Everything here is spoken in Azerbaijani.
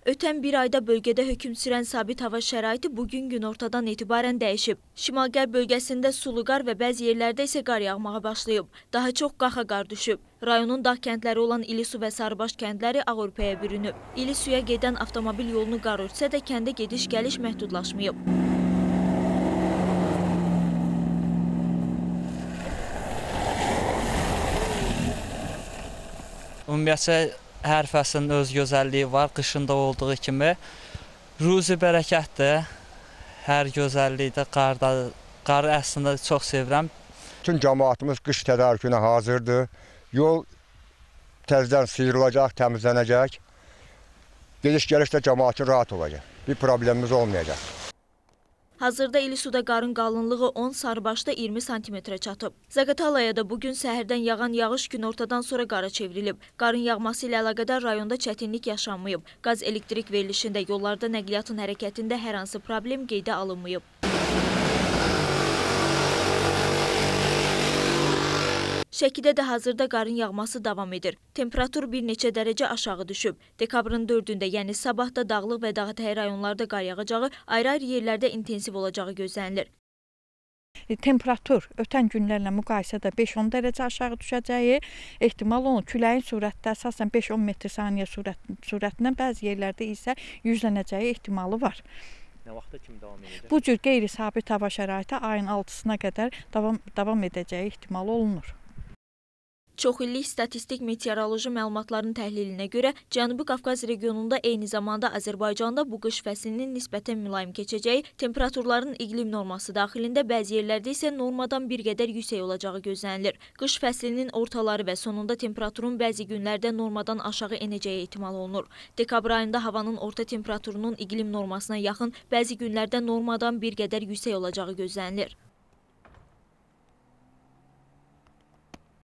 Ötən bir ayda bölgədə hökm sürən sabit hava şəraiti bugün günortadan etibarən dəyişib. Şimal-qərb bölgəsində sulu qar və bəzi yerlərdə isə qar yağmağa başlayıb. Daha çox qaxa qar düşüb. Rayonun dağ kəndləri olan İlisu və Sarıbaş kəndləri ağörpəyə bürünüb. İlisuya gedən avtomobil yolunu qar örtsə də kəndə gediş-gəliş məhdudlaşmayıb. Ümumiyyətcə, hər fəslin öz gözəlliyi var, qışında olduğu kimi. Ruzi bərəkətdir, hər gözəllikdə qarı əslində çox sevirəm. Bütün cəmaatımız qış tədarükünə hazırdır. Yol təzədən sıyrılacaq, təmizlənəcək. Gediş-gəlişdə cəmaatın rahat olacaq. Bir problemimiz olmayacaq. Hazırda İlisuda qarın qalınlığı 10, Sarıbaşda 20 santimetrə çatıb. Zaqatalaya da bugün səhərdən yağan yağış günortadan sonra qara çevrilib. Qarın yağması ilə əlaqədar rayonda çətinlik yaşanmayıb. Qaz elektrik verilişində, yollarda nəqliyyatın hərəkətində hər hansı problem qeydə alınmayıb. Şəkidə də hazırda qarın yağması davam edir. Temperatur bir neçə dərəcə aşağı düşüb. Dekabrın 4-də, yəni sabah da dağlıq və dağətəyi rayonlarda qar yağacağı, ayrı-ayrı yerlərdə intensiv olacağı gözlənilir. Temperatur ötən günlərlə müqayisədə 5-10 dərəcə aşağı düşəcəyi ehtimal olunur. Küləyin sürəti əsasən 5-10 metr/saniyə sürətindən, bəzi yerlərdə isə yüzlənəcəyi ehtimalı var. Nə vaxta kimi davam edəcək? Bu cür qeyri-sabit hava şəraiti ayın 6-sına qədər davam edəcəyi ehtimal olunur. Çoxillik statistik meteoroloji məlumatların təhlilinə görə Cənubi Qafqaz regionunda eyni zamanda Azərbaycanda bu qış fəslinin nisbətən mülayim keçəcəyi, temperaturların iqlim norması daxilində bəzi yerlərdə isə normadan bir qədər yüksək olacağı gözlənilir. Qış fəslinin ortaları və sonunda temperaturun bəzi günlərdə normadan aşağı enəcəyi ehtimal olunur. Dekabr ayında havanın orta temperaturunun iqlim normasına yaxın, bəzi günlərdə normadan bir qədər yüksək olacağı gözlənilir.